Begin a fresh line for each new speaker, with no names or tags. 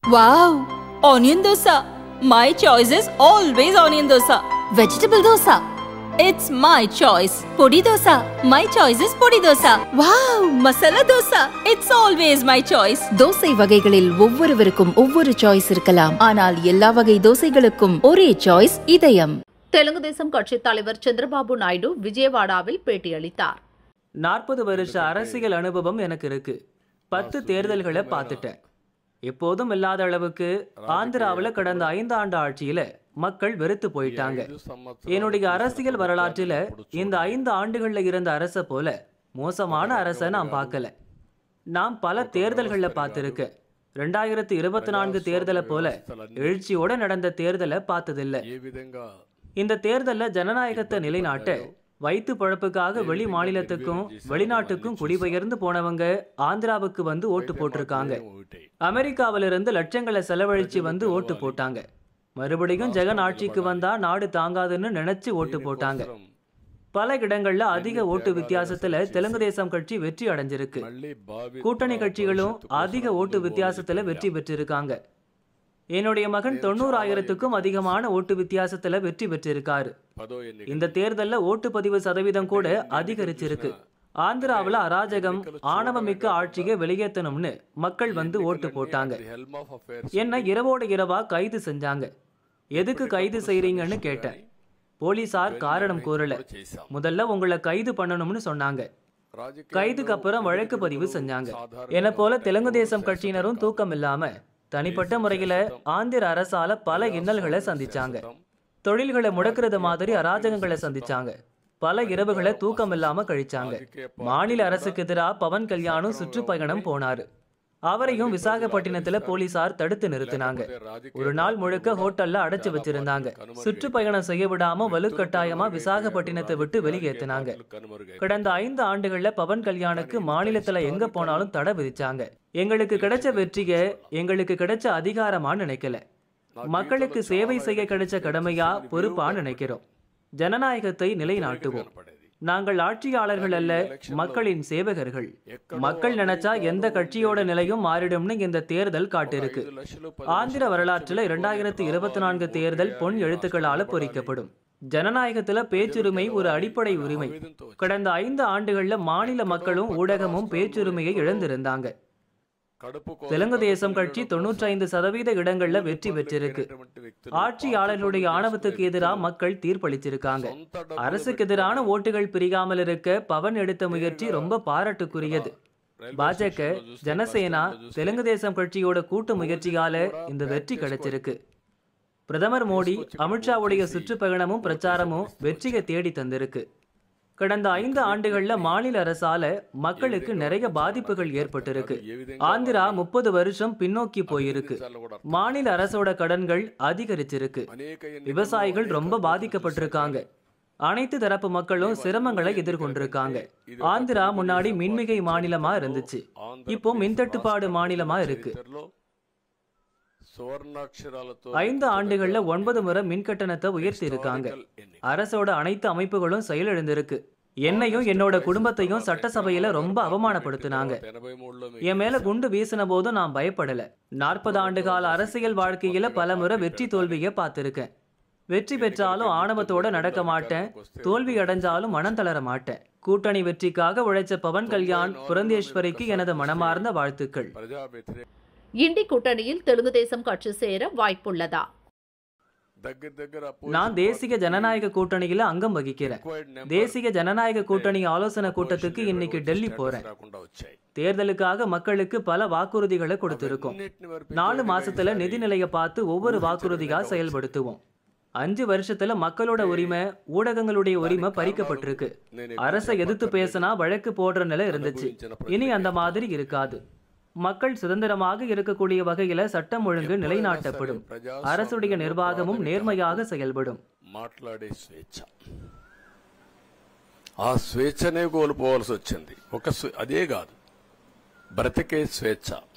Wow! Onion dosa. My choice is always onion dosa. Vegetable dosa. It's my choice. Podi dosa. My choice is podi dosa. Wow! Masala dosa. It's always my choice.
Dosa வகைகளில் ஒவ்வொருவருக்கும் ஒவ்வொரு choice இருக்கலாம். ஆனால் எல்லா வகை தோசைகளுக்கும் ஒரே choice இதயம்.
தெலுங்கு தேசம் கட்சித் தலைவர் சந்திரபாபு நாயுடு விஜயவாடாவில் பேட்டியளித்தார்.
40 வருஷ அரசியல் அனுபவம் எனக்கு இருக்கு. 10 தேர்தல்களை பார்த்துட்டேன். எப்போதும் இல்லாத அளவுக்கு ஆந்திராவில் கடந்த 5 ஆண்டு ஆட்சியில மக்கள் வெறுத்து போயிட்டாங்க. என்னுடைய அரசியல் வரலாற்றில இந்த 5 ஆண்டுகள்ல இருந்த அரச போல மோசமான அரசை நான் பார்க்கல. நான் பல தேர்தல்களை பார்த்திருக்கேன். 2024 தேர்தலை போல எழுச்சியோட நடந்த தேர்தலை பார்த்ததில்லை. இந்த தேர்தல்ல ஜனநாயகத்தை நிலைநாட்ட வயிற்று பழப்புக்காக வெளி மாநிலத்துக்கும் வெளிநாட்டுக்கும் குடிபெயர்ந்து போனவங்க ஆந்திராவுக்கு வந்து ஓட்டு போட்டிருக்காங்க. அமெரிக்காவிலிருந்து லட்சங்களை செலவழிச்சு வந்து ஓட்டு போட்டாங்க. மறுபடியும் ஜெகன் ஆட்சிக்கு வந்தா நாடு தாங்காதுன்னு நினைச்சு ஓட்டு போட்டாங்க. பல இடங்கள்ல அதிக ஓட்டு வித்தியாசத்துல தெலுங்கு தேசம் கட்சி வெற்றி அடைஞ்சிருக்கு. கூட்டணி கட்சிகளும் அதிக ஓட்டு வித்தியாசத்துல வெற்றி பெற்றிருக்காங்க. என்னுடைய மகன் 90,000க்கும் அதிகமான ஓட்டு வித்தியாசத்துல வெற்றி பெற்றிருக்காரு. இந்த தேர்தல்ல ஓட்டுப்பதிவு சதவீதம் கூட அதிகரிச்சிருக்கு. ஆந்திராவில் அராஜகம் ஆணவமிக்க ஆட்சியை வெளியேற்றணும்னு மக்கள் வந்து ஓட்டு போட்டாங்க. என்ன இரவோட இரவா கைது செஞ்சாங்க. எதுக்கு கைது செய்றீங்கன்னு கேட்டேன். போலீசார் காரணம் கூறல. முதல்ல உங்களை கைது பண்ணணும்னு சொன்னாங்க. கைதுக்கு அப்புறம் வழக்கு பதிவு செஞ்சாங்க. என்ன போல தெலுங்கு தேசம் கட்சியினரும் தூக்கம் இல்லாம தனிப்பட்ட முறையில ஆந்திர அரசால பல இன்னல்களை சந்திச்சாங்க. தொழில்களை முடக்கிறது மாதிரி அராஜகங்களை சந்திச்சாங்க. பல இரவுகளை தூக்கம் இல்லாம கழிச்சாங்க. மாநில அரசுக்கு எதிராக பவன் கல்யாணும் சுற்றுப்பயணம் போனாரு. அவரையும் விசாகப்பட்டினத்துல போலீசார் தடுத்து நிறுத்தினாங்க. ஒரு நாள் முழுக்க ஹோட்டல்ல அடைச்சு வச்சிருந்தாங்க. சுற்றுப்பயணம் செய்ய விடாம வலுக்கட்டாயமா விசாகப்பட்டினத்தை விட்டு வெளியேற்றினாங்க. கடந்த 5 ஆண்டுகள்ல பவன் கல்யாணுக்கு மாநிலத்துல எங்க போனாலும் தடை விதிச்சாங்க. எங்களுக்கு கிடைச்ச வெற்றிய எங்களுக்கு கிடைச்ச அதிகாரமா நினைக்கல. மக்களுக்கு சேவை செய்ய கிடைச்ச கடமையா பொறுப்பா நினைக்கிறோம். ஜனநாயகத்தை நிலைநாட்டுவோம். நாங்கள் ஆட்சியாளர்கள் அல்ல, மக்களின் சேவகர்கள். மக்கள் நினைச்சா எந்த கட்சியோட நிலையும் மாறிடும்னு இந்த தேர்தல் காட்டிருக்கு. ஆந்திர வரலாற்றுல 2024 தேர்தல் பொன் எழுத்துக்களால பொறிக்கப்படும். ஜனநாயகத்துல பேச்சுரிமை ஒரு அடிப்படை உரிமை. கடந்த 5 ஆண்டுகள்ல மாநில மக்களும் ஊடகமும் பேச்சுரிமையை இழந்திருந்தாங்க. தெலுங்கு தேசம் கட்சி 95% இடங்கள்ல வெற்றி பெற்றிருக்கு. ஆட்சியாளர்களுடைய ஆணவத்துக்கு எதிராக மக்கள் தீர்ப்பளிச்சிருக்காங்க. அரசுக்கு எதிரான ஓட்டுகள் பிரியாமல் இருக்க பவன் எடுத்த முயற்சி ரொம்ப பாராட்டுக்குரியது. பாஜக, ஜனசேனா, தெலுங்கு தேசம் கட்சியோட கூட்டு முயற்சியால இந்த வெற்றி கிடைச்சிருக்கு. பிரதமர் மோடி, அமித்ஷாவுடைய சுற்றுப்பயணமும் பிரச்சாரமும் வெற்றியை தேடி தந்திருக்கு. கடந்த 5 ஆண்டுகள்ல மாநில அரசால மக்களுக்கு நிறைய பாதிப்புகள் ஏற்பட்டிருக்கு. ஆந்திரா 30 வருஷம் பின்னோக்கி போயிருக்கு. மாநில அரசோட கடன்கள் அதிகரிச்சிருக்கு. விவசாயிகள் ரொம்ப பாதிக்கப்பட்டிருக்காங்க. அனைத்து தரப்பு மக்களும் சிரமங்களை எதிர்கொண்டிருக்காங்க. ஆந்திரா முன்னாடி மின்மிகை மாநிலமா இருந்துச்சு. இப்போ மின்தட்டுப்பாடு மாநிலமா இருக்கு. 5 ஆண்டுகள்ல 9 முறை மின் கட்டணத்தை உயர்த்தி இருக்காங்க. அரசோட அனைத்து அமைப்புகளும் செயலிழந்திருக்கு. என்னையும் என்னோட குடும்பத்தையும் சட்டசபையில ரொம்ப அவமானப்படுத்தினாங்க. என் மேல குண்டு வீசின போதும் நான் பயப்படல. 40 ஆண்டு கால அரசியல் வாழ்க்கையில பல முறை வெற்றி தோல்வியை பார்த்திருக்கேன். வெற்றி பெற்றாலும் ஆணவத்தோட நடக்க மாட்டேன். தோல்வி அடைஞ்சாலும் மனம் தளர மாட்டேன். கூட்டணி வெற்றிக்காக உழைச்ச பவன் கல்யாண், புரந்தேஸ்வரிக்கு எனது மனமார்ந்த வாழ்த்துக்கள்.
இண்டி கூட்டணியில் தெலுங்கு தேசம் கட்சி சேர வாய்ப்புள்ளதா?
நான் தேசிய ஜனநாயக கூட்டணியில அங்கம் வகிக்கிறேன். தேசிய ஜனநாயக கூட்டணி ஆலோசனை கூட்டத்துக்கு இன்னைக்கு டெல்லி போறேன். தேர்தலுக்காக மக்களுக்கு பல வாக்குறுதிகளை கொடுத்திருக்கோம். 4 மாசத்துல நிதிநிலையை பார்த்து ஒவ்வொரு வாக்குறுதியா செயல்படுத்துவோம். 5 வருஷத்துல மக்களோட உரிமை, ஊடகங்களுடைய உரிமை பறிக்கப்பட்டிருக்கு. அரசை எதிர்த்து பேசினா வழக்கு போடுற நிலை இருந்துச்சு. இனி அந்த மாதிரி இருக்காது. மக்கள் சுதந்திரமாக இருக்கக்கூடிய வகையில சட்டம் ஒழுங்கு நிலைநாட்டப்படும். அரசுடைய நிர்வாகமும் நேர்மையாக செயல்படும்.
మాట్లాడే స్వేచ్ఛ, ఆ స్వేచ్ఛనే కోల్పోవాల్సి వచ్చింది. అదే కాదు, బ్రతికే స్వేచ్ఛ.